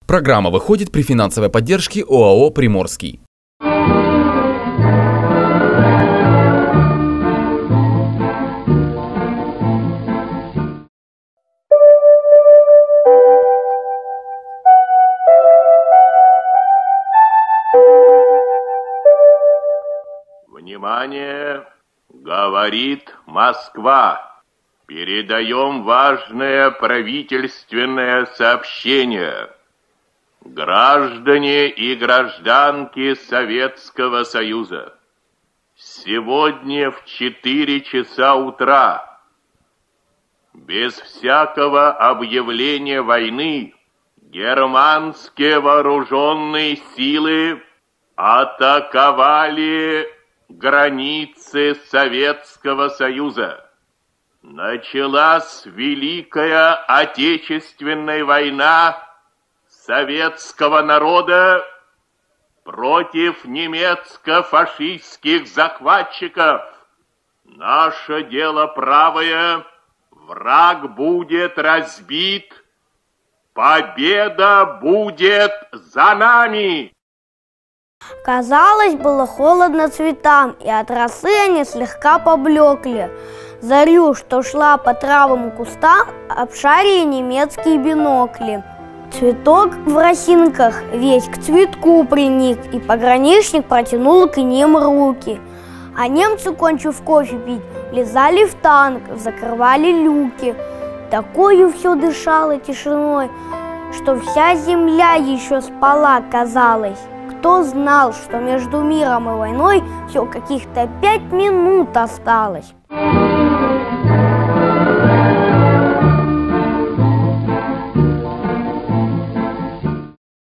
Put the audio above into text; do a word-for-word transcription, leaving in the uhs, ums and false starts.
Программа выходит при финансовой поддержке ОАО «Приморский». Внимание! Говорит Москва. Передаем важное правительственное сообщение. Граждане и гражданки Советского Союза, сегодня в четыре часа утра, без всякого объявления войны, германские вооруженные силы атаковали границы Советского Союза. Началась Великая Отечественная война советского народа против немецко-фашистских захватчиков. Наше дело правое, враг будет разбит, победа будет за нами. Казалось, было холодно цветам, и от росы они слегка поблекли. Зарю, что шла по травам и кустам, обшарили немецкие бинокли. Цветок в росинках весь к цветку приник, и пограничник протянул к ним руки. А немцы, кончив кофе пить, влезали в танк, закрывали люки. Такою все дышало тишиной, что вся земля еще спала, казалось. Кто знал, что между миром и войной все каких-то пять минут осталось?